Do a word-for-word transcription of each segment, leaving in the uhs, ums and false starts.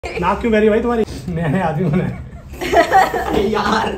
नाक क्यों गहरी भाई तुम्हारी? नया नया आदमी हूँ मैं यार।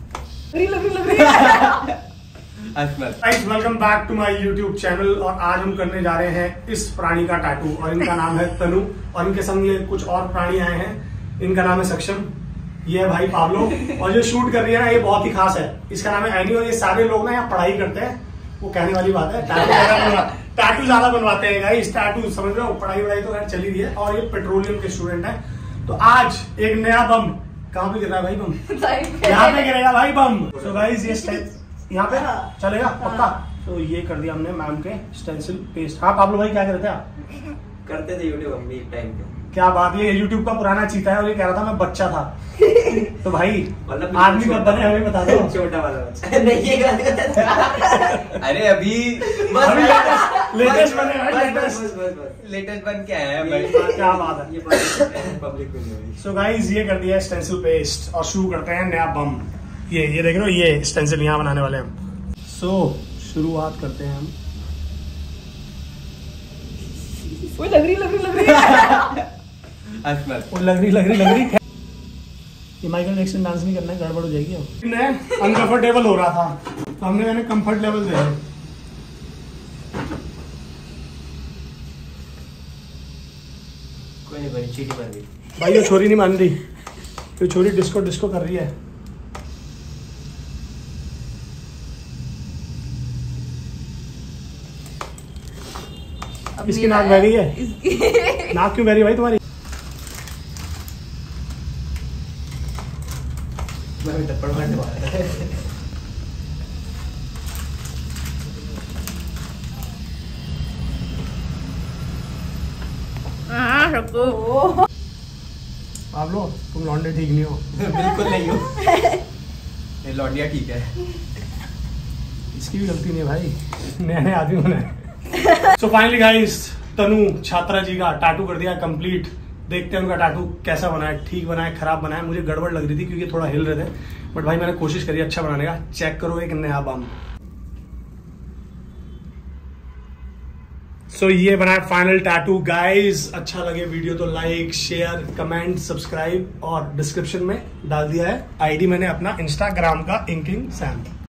Welcome back to my YouTube channel. और आज हम करने जा रहे हैं इस प्राणी का टैटू और इनका नाम है तनु और इनके संग ये कुछ और प्राणी आए हैं। इनका नाम है सक्षम, ये है भाई पाब्लो और जो शूट कर रही है ना ये बहुत ही खास है। इसका नाम है एनी और ये सारे लोग ना यहाँ पढ़ाई करते हैं। वो कहने वाली बात है, टैटू टैटू ज्यादा बनवाते हैं गाइस। टैटू समझ रहे हो, पढ़ाई वढ़ाई तो खैर चली रही है। और ये पेट्रोलियम के स्टूडेंट है। तो आज एक नया बम कहाँ पे गिर रहा है भाई? बम यहाँ पे गिरेगा भाई बम। तो गाइस ये यहाँ पे चलेगा पक्का। तो ये कर दिया हमने मैम के स्टेंसिल पेस्ट। हाँ पाब्लो भाई क्या करते थे आप? करते थे यूट्यूब हम भी एक टाइम पे। क्या बात है, यूट्यूब का पुराना चीता है और ये कह रहा था मैं बच्चा था। तो भाई आदमी कब बने हमें बता दो। छोटा वाला बच्चा नहीं ये अरे अभी लेटेस्ट बने लेटेस्ट बन के आया है भाई। क्या बात है, ये पब्लिक में। सो गाइस ये कर दिया स्टेंसिल पेस्ट और शुरू करते हैं नया बम। ये ये देख रहे हो, ये स्टेंसिल यहाँ बनाने वाले हम। सो शुरुआत करते हैं हम। वो लग रही लग रही लग रही वो लग रही लग रही लग रही ये माइकल जैक्सन डांस नहीं करना है, गड़बड़ हो जाएगी। अब अनकंफर्टेबल हो रहा था तो हमने मैंने कंफर्ट लेवल दे कोई नहीं भाई, चीटी बन गई भाई। ये छोरी नहीं मान रही, ये छोरी डिस्को डिस्को कर रही है। इसकी नाक बह गई है। नाक क्यों बह रही है भाई तुम्हारी? थप्पड़ मारने वाला है। आप लो, तुम लौंडे ठीक नहीं हो। बिल्कुल नहीं हो। ये लौंडिया ठीक है। इसकी भी गलती नहीं है भाई, नया नया आदमी होना है। सो फाइनली गाइस तनु छात्रा जी का टैटू कर दिया कंप्लीट। देखते हैं उनका टैटू कैसा बना है, ठीक बना है, खराब बना है। मुझे गड़बड़ लग रही थी क्योंकि थोड़ा हिल रहे थे, बट भाई मैंने कोशिश करी अच्छा बनाने का। चेक करो एक नया बम। सो so, ये बना है फाइनल टैटू गाइस। अच्छा लगे वीडियो तो लाइक शेयर कमेंट सब्सक्राइब और डिस्क्रिप्शन में डाल दिया है आईडी मैंने अपना इंस्टाग्राम का इंकिंग सैम।